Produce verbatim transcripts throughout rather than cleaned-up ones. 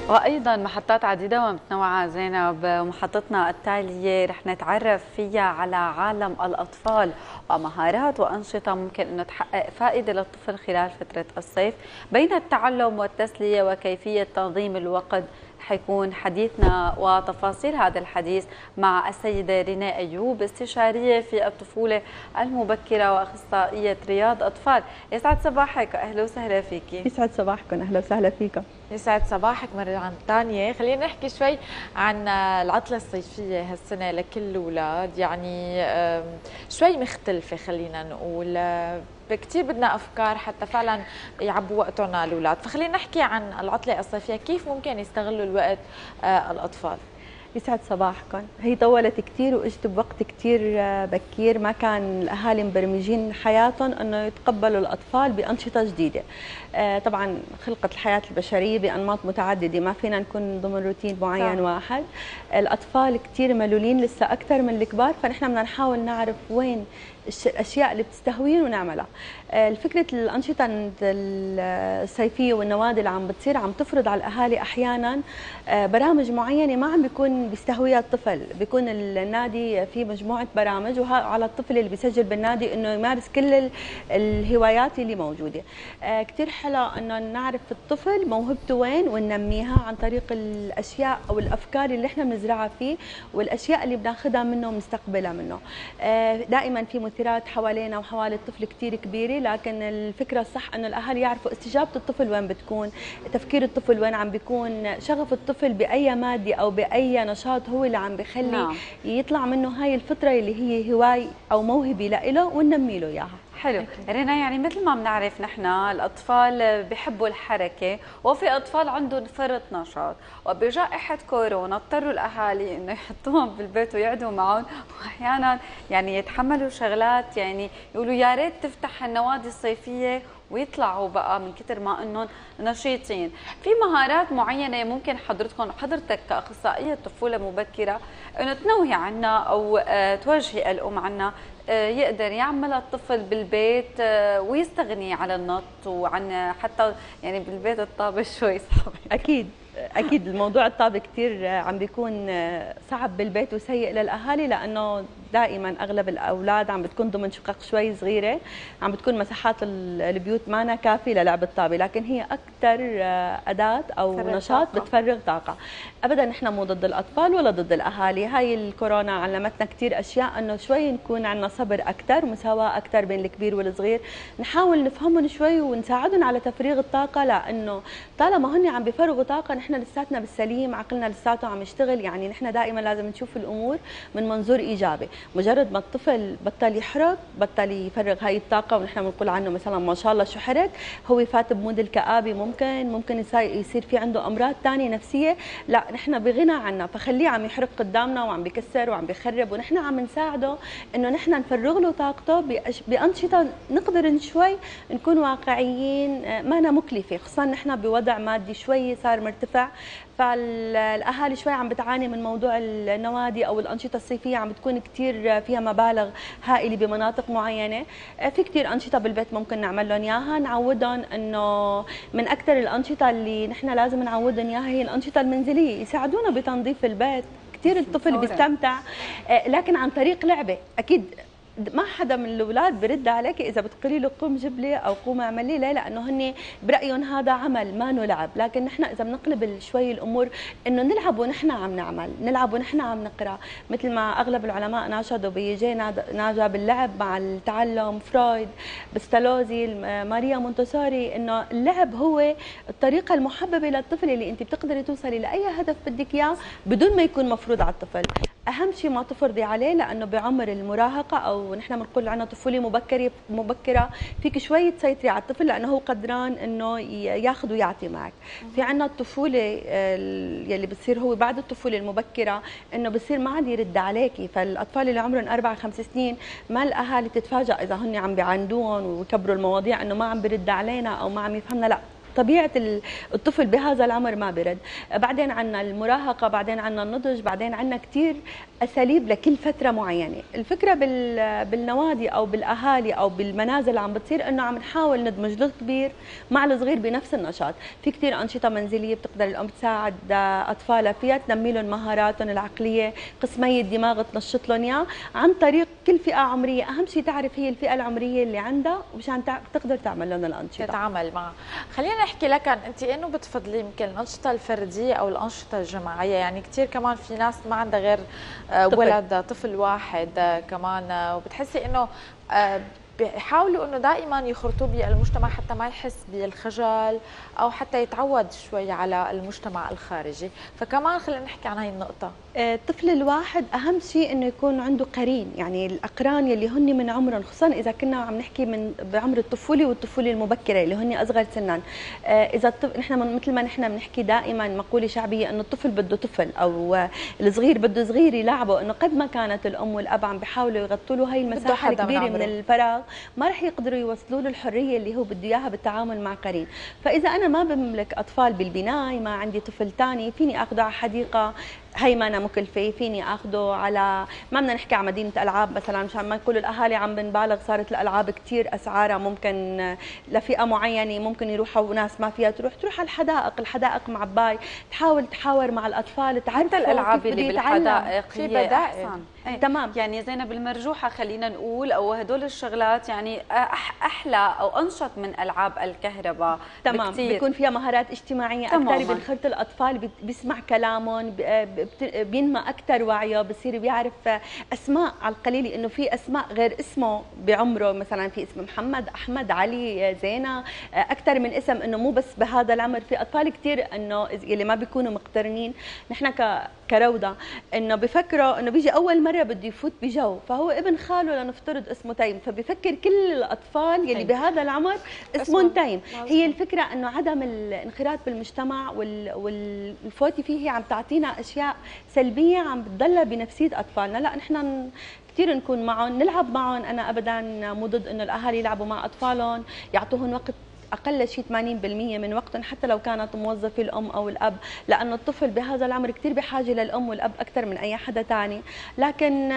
وأيضا محطات عديدة ومتنوعة زينب. محطتنا التالية رح نتعرف فيها على عالم الأطفال ومهارات وأنشطة ممكن أنه تحقق فائدة للطفل خلال فترة الصيف بين التعلم والتسلية وكيفية تنظيم الوقت. حيكون حديثنا وتفاصيل هذا الحديث مع السيدة ريناء أيوب، استشارية في الطفولة المبكرة وأخصائية رياض أطفال. يسعد صباحك، أهلا وسهلا فيكي. يسعد صباحكم، أهلا وسهلا فيكم. يسعد صباحك مرة ثانية. خلينا نحكي شوي عن العطلة الصيفية هالسنة لكل الأولاد، يعني شوي مختلفة خلينا نقول، كثير بدنا أفكار حتى فعلا يعبوا وقتهم الأولاد. فخلينا نحكي عن العطلة الصيفية، كيف ممكن يستغلوا الوقت الأطفال؟ يسعد صباحكم. هي طولت كثير واجت بوقت كثير بكير، ما كان الاهالي مبرمجين حياتهم انه يتقبلوا الاطفال بانشطه جديده. طبعا خلقت الحياه البشريه بانماط متعدده، ما فينا نكون ضمن روتين معين. صح. واحد. الاطفال كثير ملولين لسه اكثر من الكبار، فنحن بدنا نحاول نعرف وين الاشياء اللي بتستهوين ونعملها. الفكره الانشطه الصيفيه والنوادي اللي عم بتصير عم تفرض على الاهالي احيانا برامج معينه ما عم بيكون بيستهويها الطفل. بيكون النادي في مجموعه برامج وعلى الطفل اللي بيسجل بالنادي انه يمارس كل الهوايات اللي موجوده. كثير حلو انه نعرف الطفل موهبته وين وننميها عن طريق الاشياء او الافكار اللي احنا بنزرعها فيه والاشياء اللي بناخذها منه وبنستقبلها منه. دائما في مثيرات حوالينا وحوالي الطفل كثير كبيره، لكن الفكره الصح انه الاهل يعرفوا استجابه الطفل وين بتكون، تفكير الطفل وين عم بيكون، شغف الطفل باي ماده او باي نشاط هو اللي عم بخلي نعم. يطلع منه هاي الفطره اللي هي هواي او موهبه لإله وننمي له اياها. حلو. رينا، يعني مثل ما بنعرف نحن الاطفال بحبوا الحركه، وفي اطفال عندهم فرط نشاط، وبجائحه كورونا اضطروا الاهالي انه يحطوهم بالبيت ويقعدوا معهم، واحيانا يعني يتحملوا شغلات، يعني يقولوا يا ريت تفتح النوادي الصيفيه ويطلعوا بقى من كثر ما انهم نشيطين. في مهارات معينه ممكن حضرتكم حضرتك كاخصائيه طفوله مبكره انه تنوهي عنا او توجهي الام عنا يقدر يعملها الطفل بالبيت ويستغني على النط وعن حتى يعني بالبيت الطابة شوي صعب؟ اكيد اكيد الموضوع الطابة كثير عم بيكون صعب بالبيت وسيء للاهالي، لانه دائما اغلب الاولاد عم بتكون ضمن شقق شوي صغيره، عم بتكون مساحات البيوت مانا كافيه للعب الطابه، لكن هي اكثر اداه او نشاط طاقة. بتفرغ طاقه. ابدا نحن مو ضد الاطفال ولا ضد الاهالي، هاي الكورونا علمتنا كثير اشياء، انه شوي نكون عندنا صبر اكثر ومساواه اكثر بين الكبير والصغير، نحاول نفهمهم شوي ونساعدهم على تفريغ الطاقه، لانه طالما هن عم بيفرغوا طاقه نحن لساتنا بالسليم، عقلنا لساته عم يشتغل. يعني نحن دائما لازم نشوف الامور من منظور ايجابي. مجرد ما الطفل بطل يحرق، بطل يفرغ هاي الطاقه، ونحن بنقول عنه مثلا ما شاء الله شو حرق، هو فات بمود الكآبه، ممكن ممكن يصير في عنده امراض ثانيه نفسيه، لا نحن بغنى عنها، فخليه عم يحرق قدامنا وعم بكسر وعم بخرب، ونحن عم نساعده انه نحن نفرغ له طاقته بانشطه نقدر شوي نكون واقعيين، ما أنا مكلفه، خصوصا نحن بوضع مادي شوي صار مرتفع، فالاهالي شوي عم بتعاني من موضوع النوادي او الانشطه الصيفيه، عم بتكون كثير فيها مبالغ هائله بمناطق معينه. في كثير انشطه بالبيت ممكن نعمل لهم اياها، نعودهم انه من اكثر الانشطه اللي نحن لازم نعودهم اياها هي الانشطه المنزليه، يساعدونا بتنظيف البيت. كثير الطفل بيستمتع، لكن عن طريق لعبه. اكيد ما حدا من الاولاد برد عليك اذا بتقولي له قوم جيب لي او قوم اعمل لي، لا، لانه هن برايهم هذا عمل ما لعب. لكن نحن اذا بنقلب شوي الامور انه نلعب ونحن عم نعمل، نلعب ونحن عم نقرا، مثل ما اغلب العلماء ناشدوا بيجي ناجا باللعب مع التعلم، فرويد، بستالوزي، ماريا مونتسوري، انه اللعب هو الطريقه المحببه للطفل اللي انت بتقدري توصلي لاي هدف بدك اياه بدون ما يكون مفروض على الطفل. اهم شيء ما تفرضي عليه، لانه بعمر المراهقه او ونحن بنقول عنها طفوله مبكره مبكره فيك شوي تسيطري على الطفل، لانه هو قدران انه ياخذ ويعطي معك. في عندنا الطفوله يلي بتصير هو بعد الطفوله المبكره، انه بصير ما عاد يرد عليكي، فالاطفال اللي عمرهم اربع خمس سنين ما الاهالي تتفاجئ اذا هن عم بيعندوهم ويكبروا المواضيع انه ما عم برد علينا او ما عم يفهمنا، لا، طبيعه الطفل بهذا العمر ما برد. بعدين عندنا المراهقه، بعدين عندنا النضج، بعدين عندنا كثير اساليب لكل فتره معينه. الفكره بالنوادي او بالاهالي او بالمنازل اللي عم بتصير انه عم نحاول ندمج الكبير مع الصغير بنفس النشاط. في كثير انشطه منزليه بتقدر الام تساعد اطفالها فيها، تنمي لهم مهاراتهم العقليه، قسمي الدماغ تنشط لهم اياه عن طريق كل فئه عمريه. اهم شيء تعرف هي الفئه العمريه اللي عندها ومشان تقدر تعمل لهم الانشطه، تتعامل معها. خلينا نحكي لك عن انت انه بتفضلي يمكن الانشطه الفرديه او الانشطه الجماعيه. يعني كثير كمان في ناس ما عندها غير طفل. ولد طفل واحد كمان، وبتحسي انه بيحاولوا انه دائما يخرطوا بالمجتمع حتى ما يحس بالخجل او حتى يتعود شوي على المجتمع الخارجي. فكمان خلينا نحكي عن هاي النقطه. الطفل الواحد اهم شيء انه يكون عنده قرين، يعني الاقران يلي هن من عمرهم، خصوصا اذا كنا عم نحكي من بعمر الطفوله والطفوله المبكره اللي هن اصغر سنا. اذا الطفل نحن مثل ما نحن بنحكي دائما مقوله شعبيه انه الطفل بده طفل او الصغير بده صغير يلعبه، انه قد ما كانت الام والاب عم بيحاولوا يغطوا له هي المساحه الكبيره من, من الفراغ ما رح يقدروا يوصلوا له الحريه اللي هو بده اياها بالتعامل مع قرين. فاذا انا ما بملك اطفال بالبنايه، ما عندي طفل ثاني، فيني اخذه على حديقه هي ما أنا مكلفة، فيني اخذه على ما بدنا نحكي على مدينه العاب مثلا مشان ما يقولوا الاهالي عم بنبالغ، صارت الالعاب كثير اسعارها ممكن لفئه معينه ممكن يروحوا ناس ما فيها تروح، تروح على الحدائق، الحدائق معباي، تحاول تحاور مع الاطفال، تعرف الالعاب اللي بالحدائق هي احسن. ايه. تمام. يعني زينب المرجوحه خلينا نقول او هدول الشغلات يعني احلى او انشط من العاب الكهرباء. تمام بكتير. بيكون فيها مهارات اجتماعيه اكثر، بنخرط الاطفال، بيسمع كلامهم، بينمى اكثر وعيه، بصير بيعرف اسماء على القليل، انه في اسماء غير اسمه بعمره، مثلا في اسم محمد، احمد، علي، زينه، اكثر من اسم، انه مو بس بهذا العمر. في اطفال كثير انه اللي ما بيكونوا مقترنين، نحن كروضه انه بفكروا انه بيجي اول مره بده يفوت بجو، فهو ابن خاله لنفترض اسمه تيم، فبفكر كل الاطفال يلي بهذا العمر اسمهم تيم. هي الفكره انه عدم الانخراط بالمجتمع والفوتي فيه هي عم تعطينا اشياء سلبيه عم بتضلها بنفسيه اطفالنا. لا نحن كثير نكون معهم، نلعب معهم. انا ابدا مو ضد انه الاهالي يلعبوا مع اطفالهم، يعطوهم وقت اقل شيء ثمانين بالمئة من وقتهم، حتى لو كانت موظفه الام او الاب، لانه الطفل بهذا العمر كثير بحاجه للام والاب اكثر من اي حدا ثاني. لكن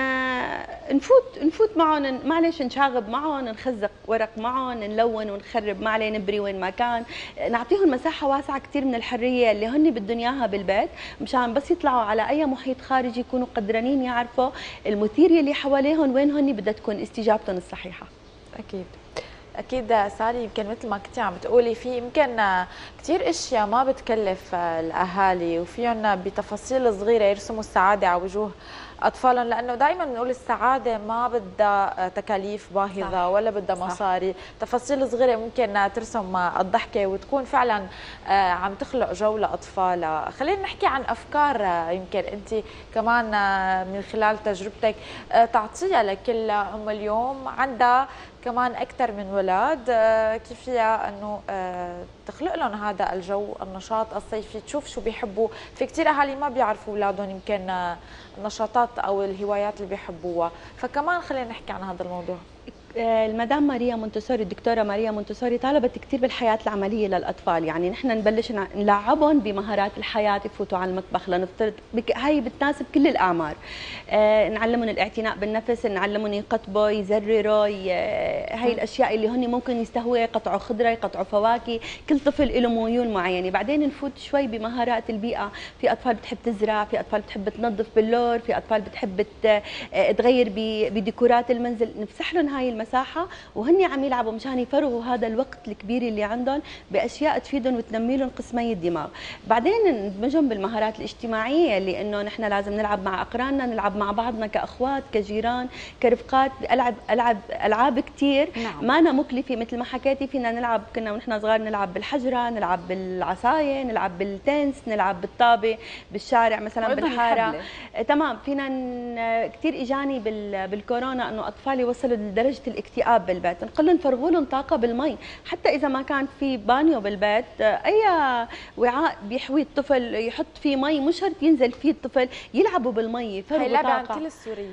نفوت نفوت معهم، معلش نشاغب معهم، نخزق ورق معهم، نلون ونخرب، ما عليه نبري وين ما كان، نعطيهم مساحه واسعه كثير من الحريه اللي هن بدهم اياها بالبيت، مشان بس يطلعوا على اي محيط خارجي يكونوا قدرانين يعرفوا المثير اللي حواليهم وين هن بدها تكون استجابتهم الصحيحه. اكيد اكيد ساري، يمكن مثل ما كنتي عم تقولي في يمكن كثير اشياء ما بتكلف الاهالي وفيهم بتفاصيل صغيره يرسموا السعاده على وجوه اطفالهم، لانه دائما بنقول السعاده ما بدها تكاليف باهظه صح. ولا بدها مصاري، تفاصيل صغيره ممكن ترسم الضحكه وتكون فعلا عم تخلق جو لاطفالها. خلينا نحكي عن افكار يمكن انت كمان من خلال تجربتك تعطيها لكل ام اليوم عندها كمان اكثر من ولاد، كيف فيها انه تخلق لهم هذا الجو النشاط الصيفي، تشوف شو بيحبوا. في كثير اهالي ما بيعرفوا اولادهم يمكن النشاطات او الهوايات اللي بيحبوها، فكمان خلينا نحكي عن هذا الموضوع. المدام ماريا مونتسوري، الدكتوره ماريا مونتسوري طالبت كثير بالحياه العمليه للاطفال، يعني نحن نبلش نلعبهم بمهارات الحياه، يفوتوا على المطبخ لنفترض، هي بتناسب كل الاعمار. آه نعلمهم الاعتناء بالنفس، نعلمهم يقطبوا، يزرروا، هي الاشياء اللي هن ممكن يستهووا، يقطعوا خضره، يقطعوا فواكه، كل طفل له ميول معينه. بعدين نفوت شوي بمهارات البيئه، في اطفال بتحب تزرع، في اطفال بتحب تنظف باللور، في اطفال بتحب تغير بديكورات المنزل، نفسح لهم هاي المساحه وهن عم يلعبوا مشان يفرغوا هذا الوقت الكبير اللي عندهم باشياء تفيدهم وتنمي لهم قسمي الدماغ. بعدين ندمجهم بالمهارات الاجتماعيه اللي انه نحن لازم نلعب مع اقراننا، نلعب مع بعضنا كاخوات، كجيران، كرفقات، العب العب العاب كثير نعم. ما أنا مكلفه مثل ما حكيتي. فينا نلعب، كنا ونحن صغار نلعب بالحجره، نلعب بالعصايه، نلعب بالتنس، نلعب بالطابه بالشارع مثلا بالحاره. تمام. فينا كثير اجاني بالكورونا انه اطفالي وصلوا لدرجه الاكتئاب بالبيت، نقول لهم فرغوا لهم طاقه بالمي، حتى اذا ما كان في بانيو بالبيت، اي وعاء بيحوي الطفل يحط فيه مي، مش شرط ينزل فيه الطفل، يلعبوا بالمي، يفرغوا طاقه. هي لعبه عن كل السوريين،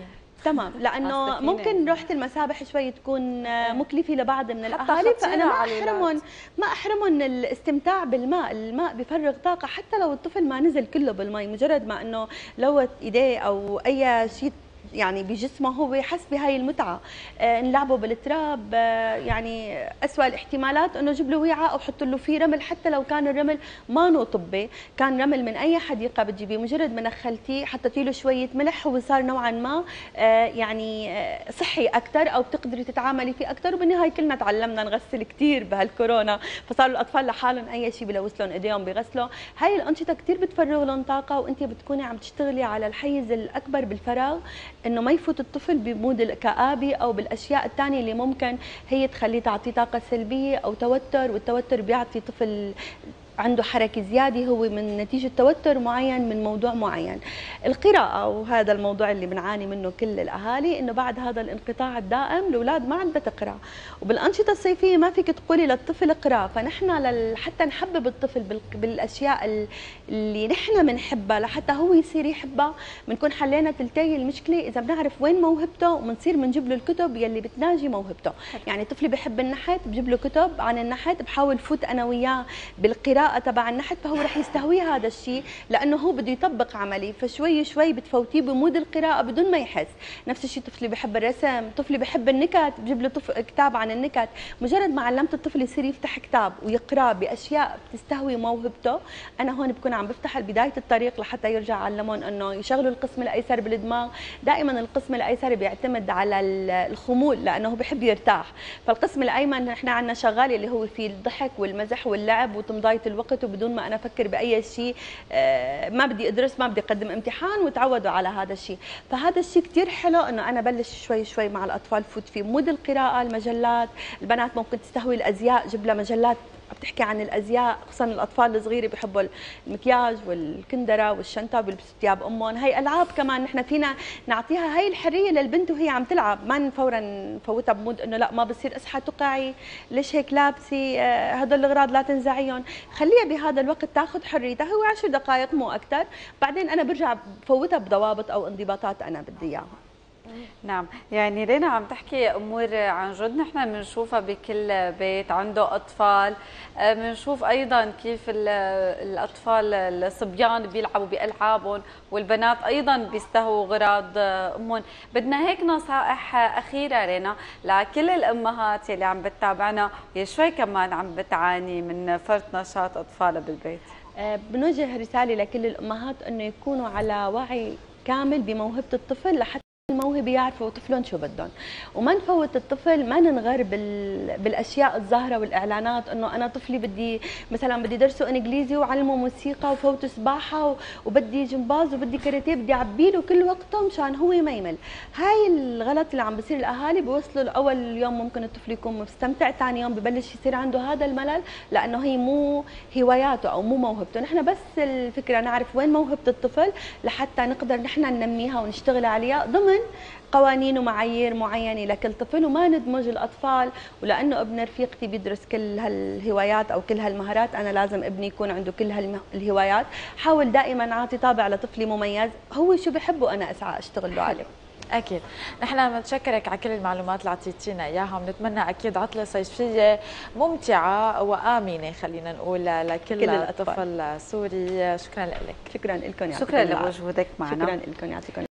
تمام، لانه ممكن روحه المسابح شوي تكون مكلفه لبعض من الاهالي، فانا ما احرمهم ما احرمهم الاستمتاع بالماء. الماء بفرغ طاقه حتى لو الطفل ما نزل كله بالمي، مجرد ما انه لوت ايديه او اي شيء يعني بجسمه هو حس بهاي المتعه. آه نلعبه بالتراب، آه يعني اسوء الاحتمالات انه جيب له وعاء او حط له فيه رمل، حتى لو كان الرمل ما نو طبي، كان رمل من اي حديقه بتجيبيه، مجرد ما نخلتيه حطيتي له شويه ملح هو صار نوعا ما آه يعني آه صحي اكثر، او بتقدري تتعاملي فيه اكثر. وبالنهايه كلنا تعلمنا نغسل كثير بهالكورونا، فصاروا الاطفال لحالهم اي شيء بلوث لهم ايديهم بيغسلوا. هاي الانشطه كثير بتفرغ لهم طاقه، وانت بتكوني عم تشتغلي على الحيز الاكبر بالفراغ، انه ما يفوت الطفل بمود الكآبة او بالاشياء الثانيه اللي ممكن هي تخليه تعطيه طاقه سلبيه او توتر، والتوتر بيعطي طفل عنده حركه زياده هو من نتيجه توتر معين من موضوع معين. القراءه، وهذا الموضوع اللي بنعاني منه كل الاهالي، انه بعد هذا الانقطاع الدائم الاولاد ما عندها تقرا، وبالانشطه الصيفيه ما فيك تقولي للطفل اقرا. فنحن لل... حتى نحبب الطفل بال... بالاشياء اللي نحن بنحبها لحتى هو يصير يحبها، بنكون حلينا تلتي المشكله اذا بنعرف وين موهبته، وبنصير بنجيب له الكتب يلي بتناجي موهبته. يعني طفلي بحب النحت، بجيب له كتب عن النحت، بحاول فوت انا وياه بالقراءه تبع النحت، فهو رح يستهوي هذا الشيء لانه هو بده يطبق عملي، فشوي شوي بتفوتيه بمود القراءه بدون ما يحس. نفس الشيء طفلي بحب الرسم، طفلي بحب النكت، بجيب له طف... كتاب عن النكت. مجرد ما علمت الطفل يصير يفتح كتاب ويقرا باشياء بتستهوي موهبته، انا هون بكون عم بفتح بدايه الطريق لحتى يرجع علمهم انه يشغلوا القسم الايسر بالدماغ. دائما القسم الايسر بيعتمد على الخمول لانه هو بحب يرتاح، فالقسم الايمن نحن عندنا شغال اللي هو فيه الضحك والمزح واللعب وتمضايه الوقت، وبدون ما انا افكر باي شيء، ما بدي ادرس، ما بدي اقدم امتحان، وتعودوا على هذا الشيء. فهذا الشيء كثير حلو انه انا بلش شوي شوي مع الاطفال فوت في مود القراءه. المجلات، البنات ممكن تستهوي الازياء، جيب لها مجلات بتحكي عن الازياء، خصوصا الاطفال الصغيره بحبوا المكياج والكندره والشنطه وبيلبسوا ثياب امهم. هي العاب كمان نحن فينا نعطيها هي الحريه للبنت وهي عم تلعب، ما فورا نفوتها بمود انه لا ما بصير اصحى تقعي، ليش هيك لابسي، هدول الاغراض لا تنزعيهم. خليها بهذا الوقت تاخذ حريتها، هو عشر دقائق مو اكثر، بعدين انا برجع بفوتها بضوابط او انضباطات انا بدي اياها. نعم، يعني رينا عم تحكي امور عن جد نحن بنشوفها بكل بيت عنده اطفال، بنشوف ايضا كيف الاطفال الصبيان بيلعبوا بالعابهم والبنات ايضا بيستهوا غراض امهم. بدنا هيك نصائح اخيره رينا لكل الامهات يلي عم بتتابعنا وهي شوي كمان عم بتعاني من فرط نشاط اطفالها بالبيت. بنوجه رساله لكل الامهات انه يكونوا على وعي كامل بموهبه الطفل لحتى الموهبه يعرفوا طفلهم شو بدهم، وما نفوت الطفل، ما ننغر بال... بالاشياء الظاهره والاعلانات انه انا طفلي بدي مثلا بدي درسه انجليزي وعلمه موسيقى وفوته سباحه و... وبدي جمباز وبدي كاراتيه، بدي اعبي له كل وقته مشان هو ما يمل. هاي الغلط اللي عم بصير الاهالي بيوصلوا لاول يوم ممكن الطفل يكون مستمتع، ثاني يوم ببلش يصير عنده هذا الملل لانه هي مو هواياته او مو موهبته. نحن بس الفكره نعرف وين موهبه الطفل لحتى نقدر نحن ننميها ونشتغل عليها ضمن قوانين ومعايير معينه لكل طفل، وما ندمج الاطفال. ولانه ابن رفيقتي بيدرس كل هالهوايات او كل هالمهارات، انا لازم ابني يكون عنده كل هالهوايات. حاول دائما اعطي طابع لطفلي مميز، هو شو بحبه انا اسعى اشتغل له عليه. اكيد، نحن بنتشكرك على كل المعلومات اللي اعطيتينا اياها، ونتمنى اكيد عطله صيفيه ممتعه وامنه خلينا نقول لكل طفل سوري. شكرا لك. شكرا لكم، شكرا لوجودك معنا. شكرا لكم، يعطيكم